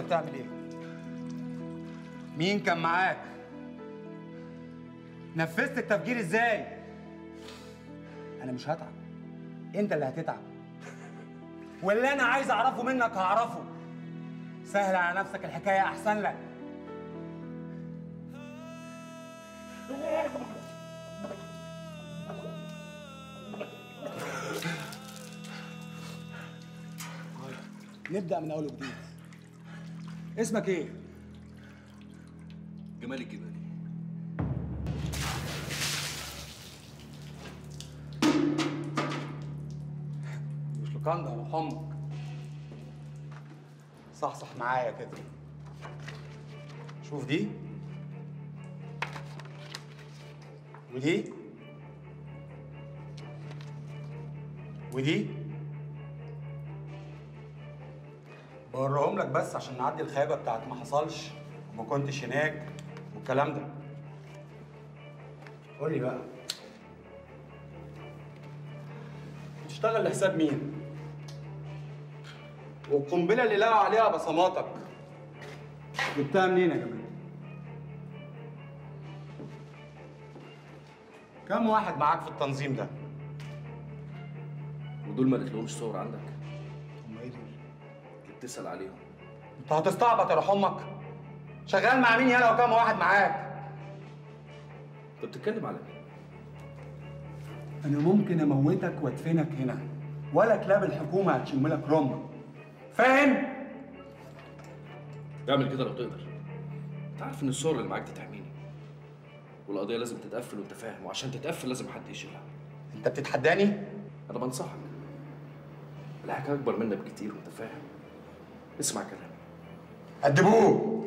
بتعمل ايه؟ مين كان معاك؟ نفذت التفجير ازاي؟ انا مش هتعب، انت اللي هتتعب. واللي انا عايز اعرفه منك هعرفه. سهل على نفسك الحكايه احسن لك. نبدأ من أول وجديد. اسمك إيه؟ جمال الجبالي. مش لوكاندا يا روح أمك. صحصح معايا كده. شوف دي ودي ودي. بوريهم لك بس عشان نعدي الخيبه بتاعت ما حصلش وما كنتش هناك والكلام ده. قول لي بقى، بتشتغل لحساب مين؟ والقنبله اللي لقوا عليها بصماتك جبتها منين يا جماعه؟ كم واحد معاك في التنظيم ده؟ ودول ما لقيتلهمش صور عندك؟ هم ايه دول؟ اللي بتسأل عليهم. انت هتستعبط يا روح امك؟ شغال مع مين يالا وكم واحد معاك؟ انت بتتكلم على مين؟ انا ممكن اموتك وادفنك هنا، ولا كلاب الحكومه هتشم لك رمه. فاهم؟ اعمل كده لو تقدر. انت عارف ان الصور اللي معاك دي تحميني، والقضيه لازم تتقفل وانت فاهم، وعشان تتقفل لازم حد يشيلها. انت بتتحداني؟ انا بنصحك، الحكايه اكبر منك بكتير وانت فاهم. اسمع كلامي. أدبوه.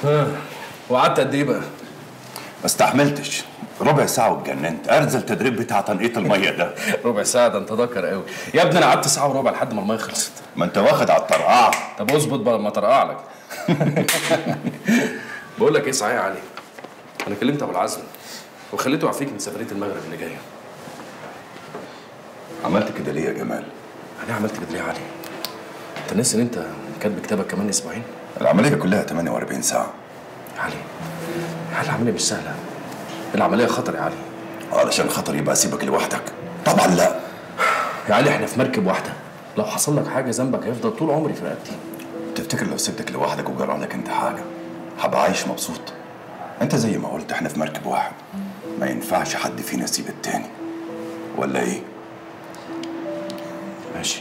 وقعدت قد ايه بقى؟ ما استحملتش ربع ساعة واتجننت. أرزل التدريب بتاع تنقيط المية ده. ربع ساعة؟ ده انت ذكر قوي يا ابني، انا قعدت ساعة وربع لحد ما المية خلصت. ما انت واخد على الطرقعة. طب اظبط بقى لما ترقع لك. بقول لك ايه صحيح يا علي، انا كلمت ابو العزم وخليته يعفيك من سفرية المغرب اللي جاية. عملت كده ليه يا جمال؟ انا عملت كده ليه يا علي؟ انت ناسي ان انت كاتب كتابك كمان اسبوعين؟ العملية كلها 48 ساعة. يا علي العملية مش سهلة، العملية خطر يا علي. علشان خاطر يبقى اسيبك لوحدك؟ طبعا لا يا علي احنا في مركب واحدة، لو حصل لك حاجة ذنبك هيفضل طول عمري في رقبتي. تفتكر لو سبتك لوحدك وجرى لك انت حاجة هبقى عايش مبسوط؟ انت زي ما قلت احنا في مركب واحد، ما ينفعش حد فينا يسيب التاني، ولا ايه؟ ماشي.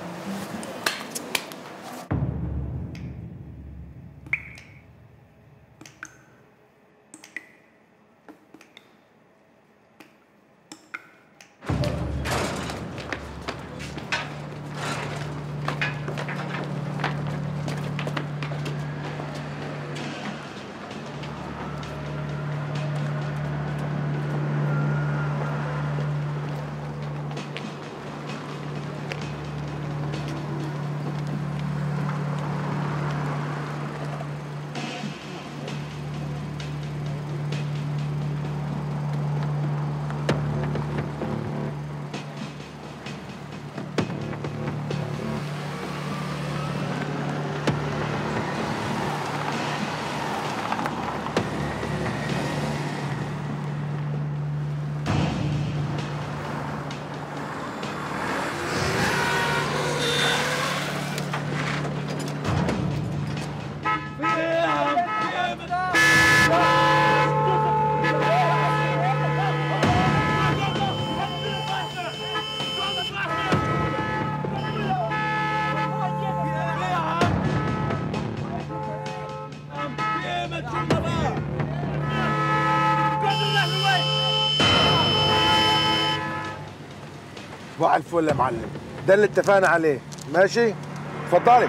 صباح الفل يا معلم، ده اللي اتفقنا عليه. ماشي اتفضلي.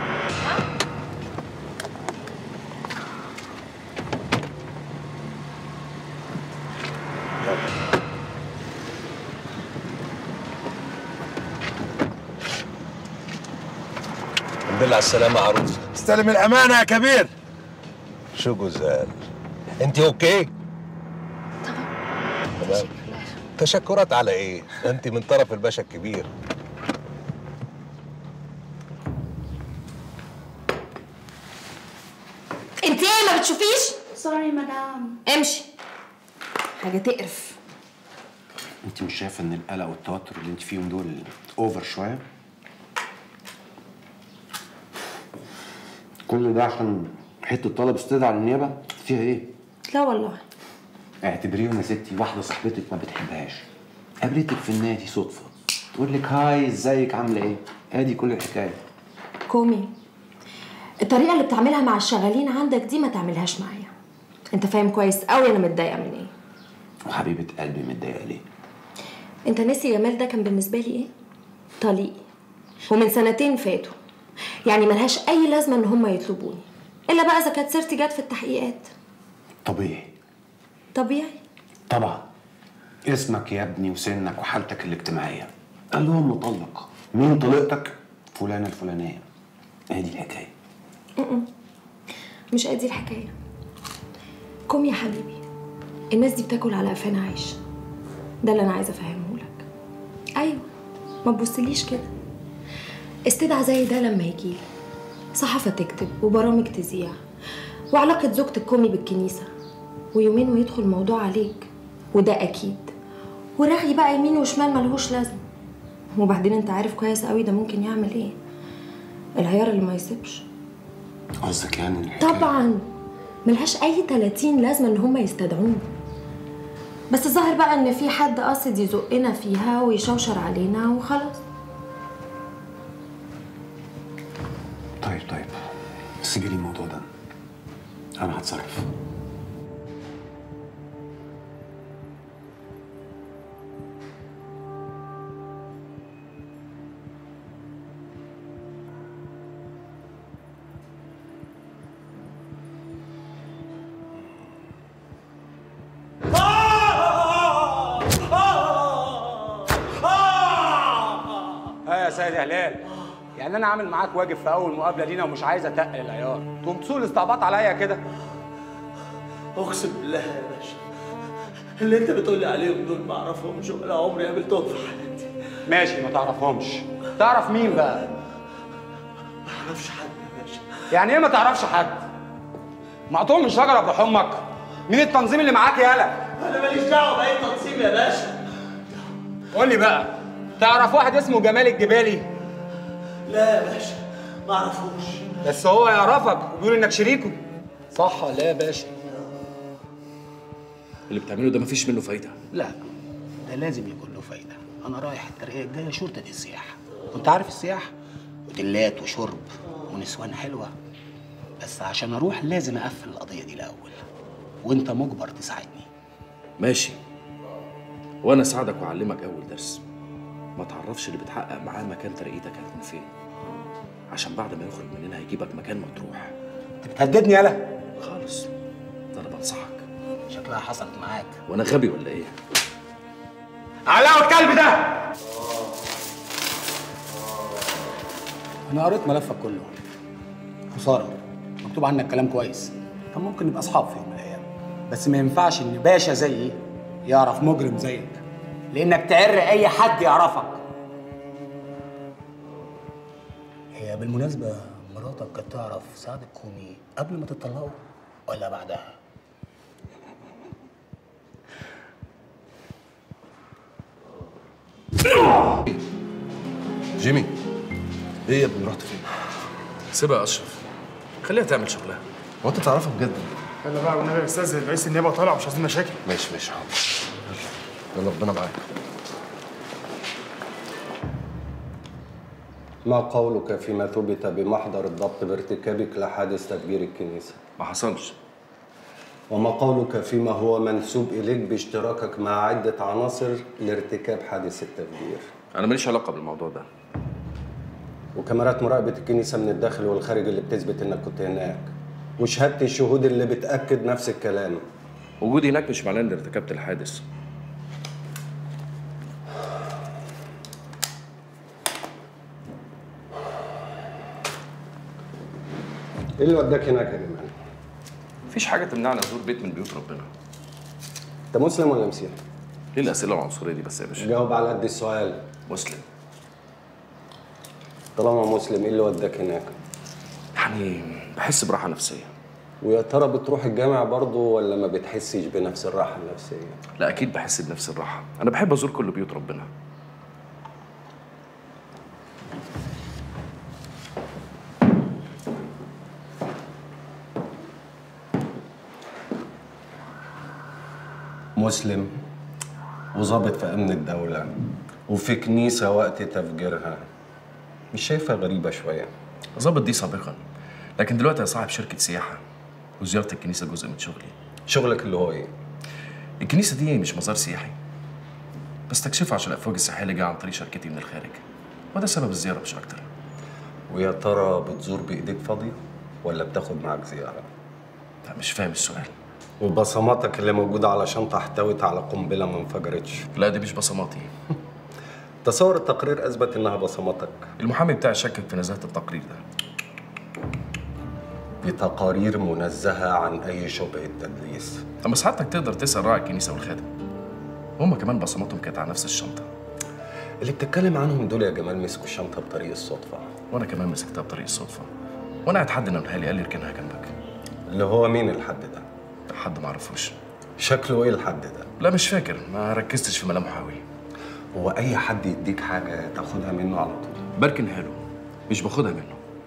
الحمد لله على السلامة يا عروسة. استلم الأمانة يا كبير. شو جوزال؟ أنت أوكي؟ تمام. تشكرات على إيه؟ أنت من طرف الباشا الكبير. انت ايه ما بتشوفيش؟ سوري مدام. امشي، حاجة تقرف. انت مش شايفه ان القلق والتوتر اللي انت فيهم دول اوفر شويه؟ كل ده عشان حته طلب استدعاء للنيابه؟ فيها ايه؟ لا والله. اعتبريهم يا ستي واحده صاحبتك ما بتحبهاش قابلتك في النادي صدفه، تقول لك هاي ازيك عامله ايه؟ ادي كل الحكايه. كومي، الطريقة اللي بتعملها مع الشغالين عندك دي ما تعملهاش معايا. انت فاهم كويس قوي انا متضايقة من ايه. وحبيبه قلبي متضايقه ليه؟ انت ناسي جمال ده كان بالنسبة لي ايه؟ طليقي، ومن سنتين فاتوا، يعني ملهاش اي لازمة ان هم يطلبوني، الا بقى اذا كانت سيرتي جت في التحقيقات. طبيعي. طبيعي؟ طبعا. اسمك يا ابني وسنك وحالتك الاجتماعيه. قال لهم مطلق. مين طليقتك؟ فلانه الفلانيه. ادي الحكايه. مش ادي الحكاية. كومي يا حبيبي، الناس دي بتاكل على قفانا عيش. ده اللي انا عايزه افهمه لك. ايوه، ما تبصليش كده. استدعى زي ده لما يجيلي صحافه تكتب وبرامج تذيع وعلاقه زوجتك كومي بالكنيسه، ويومين ويدخل الموضوع عليك، وده اكيد. ورغي بقى يمين وشمال ملهوش لازمه. وبعدين انت عارف كويس قوي ده ممكن يعمل ايه. العيار اللي ما يسيبش. قصدك يعني الحكايه؟ طبعا ملهاش اي 30 لازمه ان هم يستدعوني. بس الظاهر بقى ان في حد قاصد يزقنا فيها ويشوشر علينا وخلاص. طيب سيبي لي الموضوع ده، انا هتصرف. سيد هلال. يعني انا عامل معاك واجب في اول مقابله لينا ومش عايز اتقل العيار، تقوم تسوق الاستعباط عليا كده؟ اقسم بالله يا باشا اللي انت بتقول لي عليهم دول ما اعرفهمش ولا عمري قابلتهم في حياتي. ماشي ما تعرفهمش، تعرف مين بقى؟ ما اعرفش حد يا باشا. يعني ايه ما تعرفش حد؟ مقطوع من شجره بروح امك؟ مين التنظيم اللي معاك يالا؟ انا ماليش دعوه باي تنظيم يا باشا. قول لي بقى، تعرف واحد اسمه جمال الجبالي؟ لا يا باشا ما اعرفوش. بس هو يعرفك وبيقول انك شريكه، صح ولا يا باشا؟ اللي بتعمله ده مفيش منه فايده. لا ده لازم يكون له فايده. انا رايح الترقيه الجايه شرطه السياحه، وانت عارف السياحه اوتيلات وشرب ونسوان حلوه، بس عشان اروح لازم اقفل القضيه دي الاول، وانت مجبر تساعدني. ماشي، وانا اساعدك واعلمك اول درس. ما تعرفش اللي بتحقق معاه مكان ترقيتك هيكون فين، عشان بعد ما يخرج من هنا هيجيبك مكان مطروح. انت بتهددني يالا؟ خالص، ده انا بنصحك. شكلها حصلت معاك. وانا غبي ولا ايه؟ علقوا الكلب ده! انا قريت ملفك كله، خساره مكتوب عنك كلام كويس، كان ممكن نبقى اصحاب في يوم من الايام، بس ما ينفعش ان باشا زيي يعرف مجرم زيك، لانك تعر اي حد يعرفك. هي بالمناسبه مراتك كانت تعرف سعد الكومي قبل ما تطلقوا ولا بعدها؟ جيمي، ايه يا ابني رحت فين؟ سيبها يا اشرف، خليها تعمل شغلها. هو انت تعرفها بجد؟ يلا بقى والنبي يا استاذ، رئيس النيابه طالع ومش عايزين مشاكل. ماشي حاضر. يلا ربنا معاك. ما قولك فيما ثبت بمحضر الضبط بارتكابك لحادث تفجير الكنيسة؟ ما حصلش. وما قولك فيما هو منسوب إليك باشتراكك مع عدة عناصر لارتكاب حادث التفجير؟ انا ماليش علاقه بالموضوع ده. وكاميرات مراقبة الكنيسة من الداخل والخارج اللي بتثبت إنك كنت هناك، وشهادة الشهود اللي بتأكد نفس الكلام. وجودي هناك مش معناه اني ارتكبت الحادث. ايه اللي وداك هناك يا جمال؟ مفيش حاجه تمنعني ازور بيت من بيوت ربنا. انت مسلم ولا مسيحي؟ ليه الاسئله العنصريه دي بس يا باشا؟ جاوب على قد السؤال. مسلم. طالما مسلم ايه اللي وداك هناك؟ يعني بحس براحه نفسيه. ويا ترى بتروح الجامع برضه ولا ما بتحسش بنفس الراحه النفسيه؟ لا اكيد بحس بنفس الراحه، انا بحب ازور كل بيوت ربنا. مسلم وظابط في امن الدوله وفي كنيسه وقت تفجيرها، مش شايفها غريبه شويه؟ ظابط دي سابقا، لكن دلوقتي انا صاحب شركه سياحه وزياره الكنيسه جزء من شغلي. شغلك اللي هو ايه؟ الكنيسه دي مش مزار سياحي، بستكشفه عشان الافواج السياحيه اللي جايه عن طريق شركتي من الخارج، وده سبب الزياره مش اكتر. ويا ترى بتزور بايديك فاضيه ولا بتاخد معاك زياره؟ لا مش فاهم السؤال. وبصماتك اللي موجوده على شنطه احتوت على قنبله ما انفجرتش؟ لا دي مش بصماتي. تصور التقرير اثبت انها بصماتك. المحامي بتاعي شكك في نزاهه التقرير ده. دي تقارير منزهه عن اي شبهه تدليس. طب بس حضرتك تقدر تسال راعي الكنيسه والخادم، هما كمان بصماتهم كانت على نفس الشنطه. اللي بتتكلم عنهم دول يا جمال مسكوا الشنطه بطريق الصدفه. وانا كمان مسكتها بطريق الصدفه، وانا قاعد حد نقلها لي قال لي اركنها جنبك. اللي هو مين الحد ده؟ حد ما اعرفوش. شكله ايه الحد ده؟ لا مش فاكر، ما ركزتش في ملامحه قوي. هو اي حد يديك حاجه تاخدها منه على طول؟ بركنها له مش باخدها منه.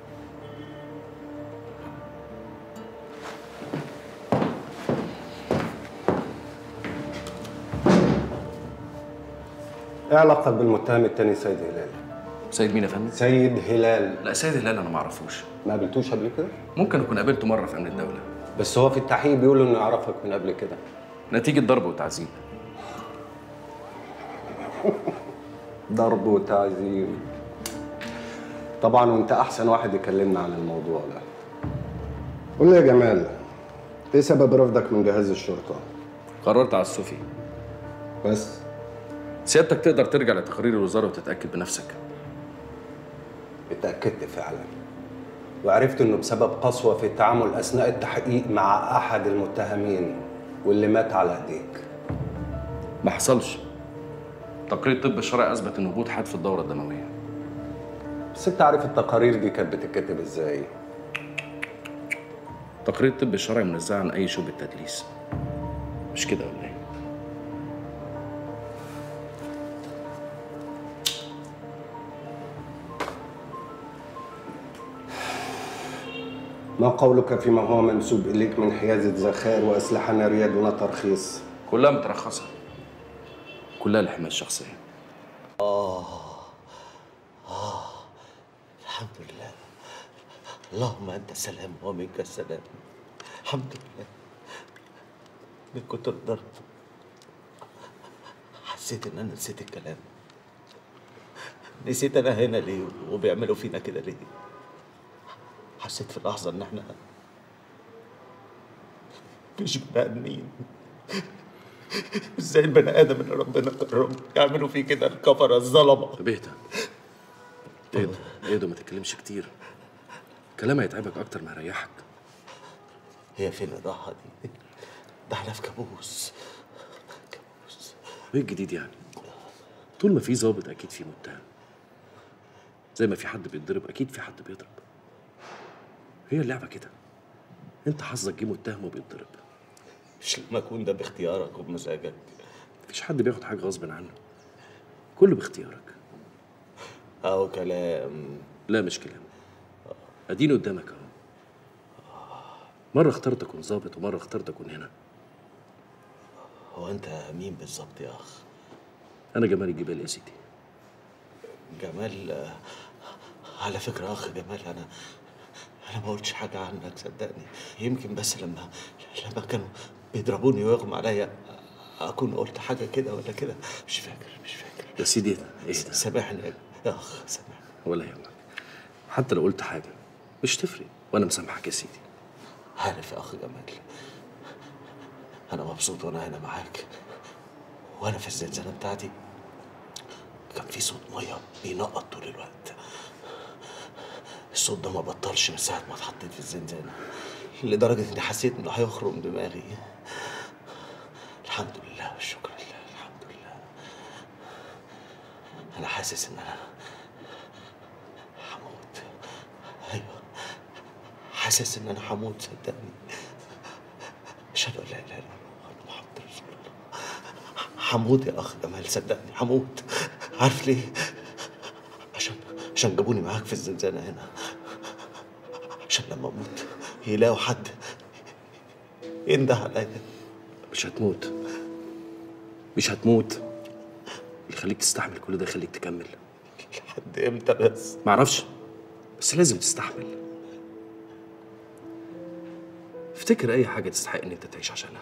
ايه علاقتك بالمتهم التاني سيد هلال؟ سيد مين يا فندم؟ سيد هلال. لا سيد هلال انا ما اعرفوش. ما قابلتوش قبل كده؟ ممكن اكون قابلته مره في امن الدوله. بس هو في التحقيق بيقول انه يعرفك من قبل كده. نتيجه ضرب وتعذيب. ضرب وتعذيب. طبعا وانت احسن واحد يكلمنا عن الموضوع ده. قول لي يا جمال، ايه سبب رفضك من جهاز الشرطه؟ قررت على السفي. بس سيادتك تقدر ترجع لتقارير الوزاره وتتاكد بنفسك. اتأكدت فعلا، وعرفت انه بسبب قسوة في التعامل اثناء التحقيق مع احد المتهمين واللي مات على ايديك. ما حصلش. تقرير الطب الشرعي اثبت ان وجود حاد في الدوره الدمويه. بس انت عارف التقارير دي كانت بتتكتب ازاي؟ تقرير الطب الشرعي منزه عن اي شبهه تدليس، مش كده ولا ايه؟ ما قولك فيما هو منسوب اليك من حيازة ذخائر واسلحة نارية دون ترخيص؟ كلها مترخصه، كلها للحمايه الشخصيه. الحمد لله. اللهم انت السلام ومنك السلام. الحمد لله. من كتر الضرب حسيت ان انا نسيت الكلام. نسيت انا هنا ليه وبيعملوا فينا كده ليه. حسيت في لحظه ان احنا مش بني ادمين. ازاي البني ادم اللي ربنا كرمه يعملوا فيه كده الكفره الظلمه؟ طب اهدى اهدى، ما تتكلمش كتير. كلام هيتعبك اكتر ما هيريحك. هي فين الراحه دي؟ ده احنا في كابوس. كابوس. ايه الجديد يعني؟ طول ما في ظابط اكيد في متهم. زي ما في حد بيتضرب اكيد في حد بيضرب. هي اللعبه كده. انت حظك جه متهم وبيتضرب. مش لما اكون ده باختيارك وبمزاجك. مفيش حد بياخد حاجه غصب عنه. كله باختيارك. اهو كلام. لا مش كلام. اديني قدامك اهو. مره اخترت اكون ظابط ومره اخترت اكون هنا. هو انت مين بالظبط يا اخ؟ انا جمال الجبال يا سيدي. جمال. على فكره اخ جمال، انا ما قلتش حاجه عنك صدقني. يمكن بس لما كانوا بيضربوني ويغمى عليا اكون قلت حاجه كده ولا كده. مش فاكر يا سيدي اهدى. سامحني يا اخ، سامحني. ولا يهمك. حتى لو قلت حاجه مش تفرق وانا مسامحك يا سيدي. عارف يا اخ جمال، انا مبسوط وانا هنا معاك. وانا في الزنزانه بتاعتي كان في صوت ميه بينقط طول الوقت. الصوت ده ما بطلش من ساعه ما اتحطيت في الزنزانه، لدرجه اني حسيت انه هيخرم دماغي. الحمد لله والشكر لله. الحمد لله. انا حاسس ان انا هموت. ايوه، حاسس ان انا هموت صدقني. اشهد ان لا اله الا الله محمد رسول الله. هموت يا اخ جمال صدقني، هموت. عارف ليه؟ عشان جابوني معاك في الزنزانه هنا، عشان لما اموت يلاقوا حد ينده عليا. مش هتموت، مش هتموت. اللي يخليك تستحمل كل ده يخليك تكمل. لحد امتى بس؟ معرفش، بس لازم تستحمل. افتكر اي حاجه تستحق ان انت تعيش عشانها.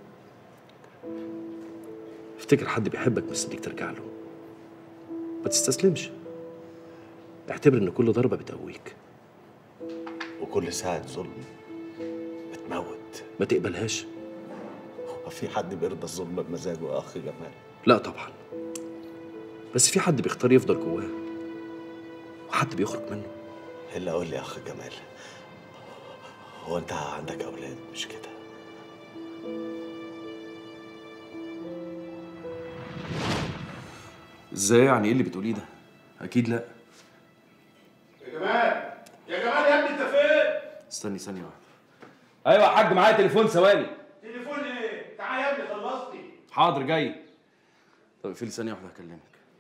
افتكر حد بيحبك مستنيك ترجع له. ما تستسلمش. اعتبر ان كل ضربه بتقويك. وكل ساعه ظلم بتموت. ما تقبلهاش. هو في حد بيرضى الظلم بمزاجه يا اخ جمال؟ لا طبعا، بس في حد بيختار يفضل جواه وحد بيخرج منه. الا قول لي يا اخ جمال، هو انت عندك اولاد مش كده؟ ازاي يعني؟ ايه اللي بتقوليه ده؟ اكيد لا. يا جمال يا جمال يا ابني انت فين؟ استني ثانيه واحده. ايوه يا حاج معايا تليفون، ثواني. تليفون ايه؟ تعالى يا ابني خلصني. حاضر جاي. طب اقفلي ثانيه واحده هكلمك.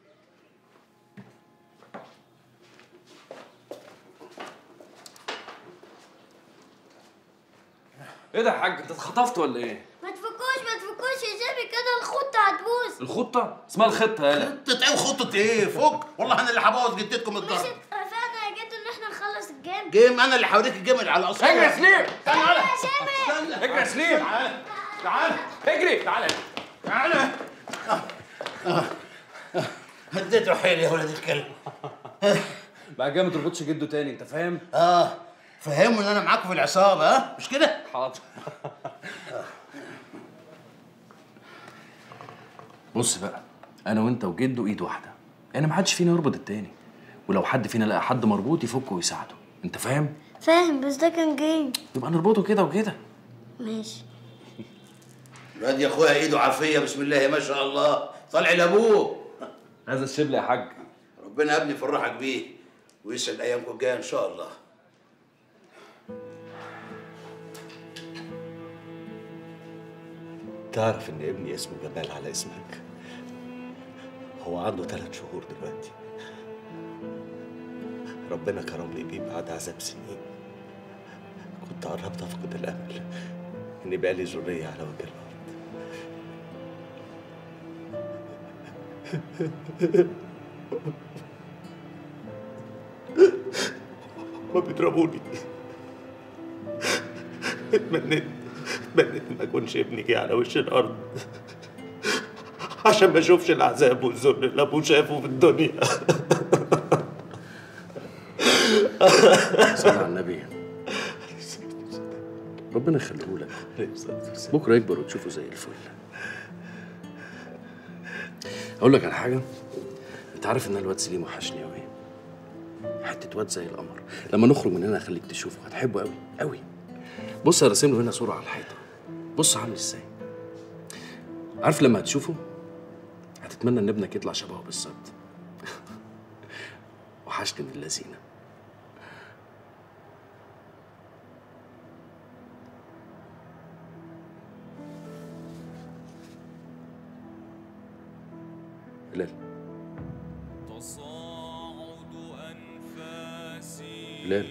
ايه ده يا حاج؟ انت اتخطفت ولا ايه؟ ما تفكوش يا جابي كده الخطة هتبوظ. الخطة؟ اسمها الخطة يالا. خطة ايه وخطة ايه؟ فوق والله انا اللي هبوظ جدتكم مش الجرة. اتفقنا يا جدو ان احنا نخلص الجيم؟ جيم انا اللي هوريك الجيم على اصله. اجري يا سليم. تعالى يا جابي. اجري يا سليم. تعالى اجري. تعالى. هديته حيلي يا ولاد الكلب. بقى جاي ما تربطش جده تاني، انت فاهم؟ فهموا ان انا معاكم في العصابة، ها؟ مش كده؟ حاضر. بص بقى، انا وانت وجده ايد واحده، يعني ما حدش فينا يربط التاني، ولو حد فينا لقى حد مربوط يفكه ويساعده. انت فاهم؟ فاهم، بس ده كان جاي. يبقى نربطه كده وكده. ماشي. الواد يا اخويا ايده عافيه بسم الله ما شاء الله، طالع لابوه. هذا الشبل يا حاج. ربنا يا ابني يفرحك بيه ويسعد ايامكم الجايه ان شاء الله. تعرف ان ابني اسمه جمال على اسمك؟ هو عنده 3 شهور دلوقتي. ربنا كرمني بيه بعد عذاب سنين. كنت قربت افقد الامل ان يبقى لي ذريه على وجه الارض. هما بيضربوني. اتمنيت ما اكونش ابني جه على وش الارض عشان ما اشوفش العذاب والذل اللي ابوه شافه في الدنيا. صلى على النبي. ربنا يخليه لك. بكره يكبر وتشوفه زي الفل. اقول لك على حاجه، انت عارف ان الواد سليم وحشني قوي. حته واد زي القمر. لما نخرج من هنا اخليك تشوفه، هتحبه قوي قوي. بص انا راسم له هنا صوره على الحيطه. بص عامل ازاي. عارف لما هتشوفه هتتمنى ان ابنك يطلع شبهه بالظبط. وحشني من اللذينه. هلال. هلال.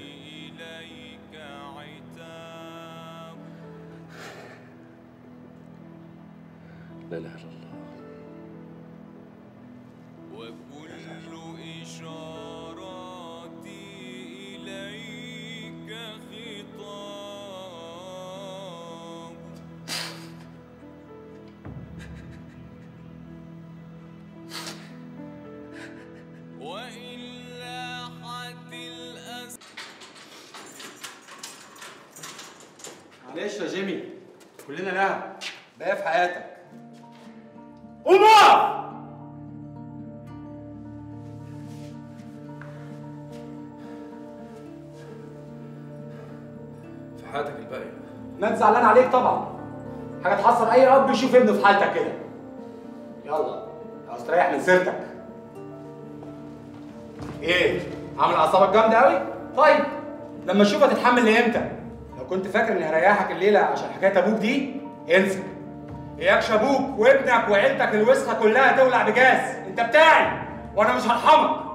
لا اله الا الله. وكل إشاراتي إليك خطاب. وإلا حتى معلش يا جيمي، كلنا لها بقى في حياتك. قوم اقف! في حياتك الباقيه. الناس زعلان عليك طبعا. حاجه تحصل اي اب يشوف ابنه في حالتك كده. يلا استريح من سيرتك. ايه؟ عامل اعصابك جامده قوي؟ طيب لما اشوفك تتحمل لامتى؟ لو كنت فاكر اني هريحك الليله عشان حكايه ابوك دي انسى. اياكش ابوك وابنك وعيلتك الوسخه كلها تولع بجاز. انت بتاعي وانا مش هرحمك.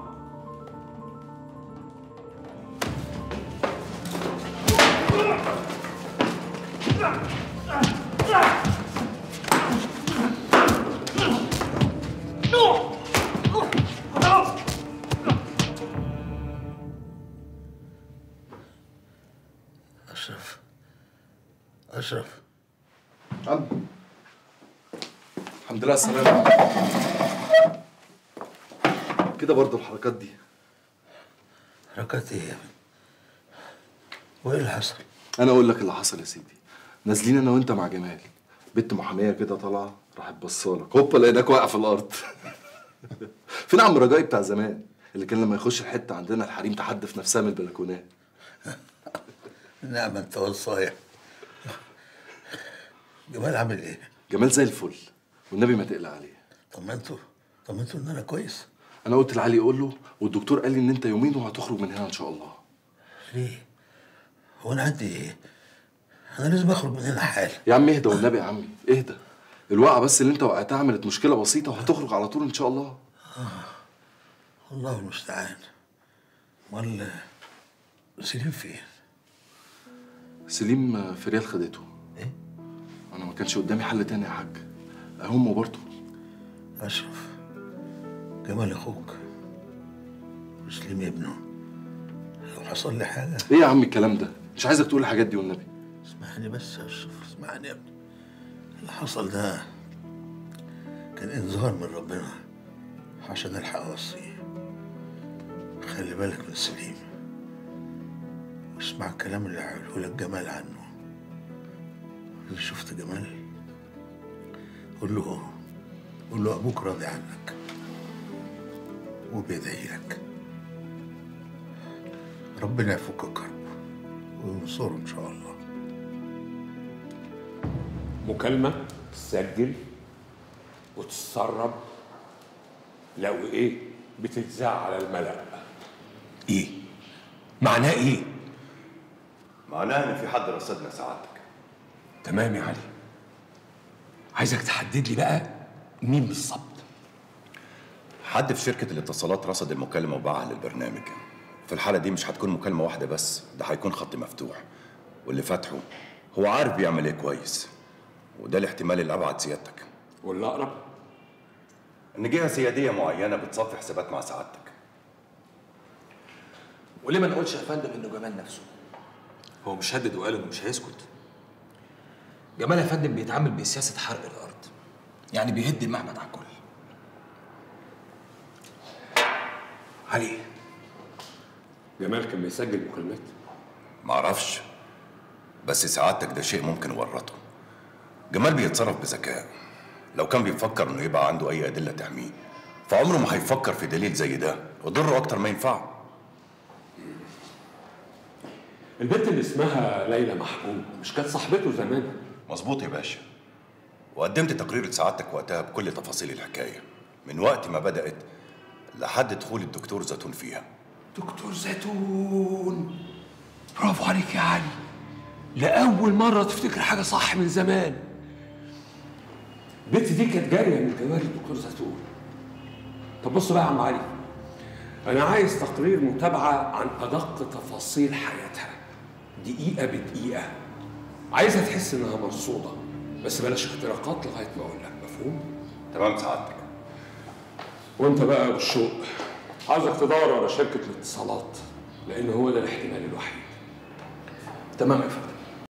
أشرف عم الحمد لله على السلامة. كده برضه الحركات دي. حركات ايه يا ابني؟ وايه اللي حصل؟ أنا أقول لك اللي حصل يا سيدي. نازلين أنا وأنت مع جمال. بنت محامية كده طالعة راحت بصالك، هوبا لقيناك واقع في الأرض. فين عم رجائي بتاع زمان اللي كان لما يخش الحتة عندنا الحريم تحدف نفسها من البلكونات؟ نعم أنت والصايع. جمال عامل ايه؟ جمال زي الفل والنبي ما تقلق عليه. طمنته ان انا كويس. انا قلت لعلي يقول له والدكتور قال لي ان انت يومين وهتخرج من هنا ان شاء الله. ليه؟ هو انا عندي ايه؟ انا لازم اخرج من هنا حالا. يا عم اهدى والنبي يا عمي اهدى. الوقعه بس اللي انت وقعتها عملت مشكله بسيطه وهتخرج على طول ان شاء الله. الله المستعان. امال سليم فين؟ سليم في ريال خدته. ايه؟ انا ما كانش قدامي حل تاني يا حاج. امه برضه. اشرف جمال اخوك وسليم ابنه، لو حصل لي حاجه. ايه يا عم الكلام ده؟ مش عايزك تقول الحاجات دي والنبي. اسمعني بس يا اشرف، اسمعني يا ابني. اللي حصل ده كان انذار من ربنا عشان الحق اوصيه. خلي بالك من سليم واسمع الكلام اللي هيقوله لك جمال عنه. إذا شفت جمال قول له ابوك راضي عنك وبيدعي لك. ربنا يفك كربه وينصره ان شاء الله. مكالمة تسجل وتتسرب، لو ايه بتتذاع على الملأ. ايه؟ معناه ايه؟ معناه ان في حد رصدنا سعادتك. تمام يا علي، عايزك تحدد لي بقى مين بالظبط. حد في شركة الاتصالات رصد المكالمة وباعها للبرنامج. في الحالة دي مش هتكون مكالمة واحدة بس، ده هيكون خط مفتوح، واللي فاتحه هو عارف بيعمل ايه كويس، وده الاحتمال الأبعد سيادتك. واللي أقرب؟ إن جهة سيادية معينة بتصفي حسابات مع سعادتك. وليه ما نقولش يا فندم إنه جمال نفسه؟ هو مش هدد وقال إنه مش هيسكت. جمال يا فندم بيتعامل بسياسة حرق الأرض، يعني بيهد المعبد على الكل. علي، جمال كان بيسجل مكالمات؟ معرفش، بس سعادتك ده شيء ممكن ورطه. جمال بيتصرف بذكاء، لو كان بيفكر انه يبقى عنده اي ادله تحميه فعمره ما هيفكر في دليل زي ده وضره اكتر ما ينفعه. البنت اللي اسمها ليلى محبوب مش كانت صاحبته زمان؟ مظبوط يا باشا، وقدمت تقرير لسعادتك وقتها بكل تفاصيل الحكايه من وقت ما بدات لحد دخول الدكتور زيتون فيها. دكتور زيتون، برافو عليك يا علي، لأول مرة تفتكر حاجة صح من زمان. البنت دي كانت جارية من جواري الدكتور زيتون. طب بص بقى يا عم علي، أنا عايز تقرير متابعة عن أدق تفاصيل حياتها دقيقة بدقيقة. عايزها تحس إنها مرصودة، بس بلاش اختراقات لغاية ما أقول لك، مفهوم؟ تمام سعادتك. وأنت بقى يا أبو الشوق، عايزك تدور على شركة الاتصالات، لأن هو ده الاحتمال الوحيد. تمام يا فندم.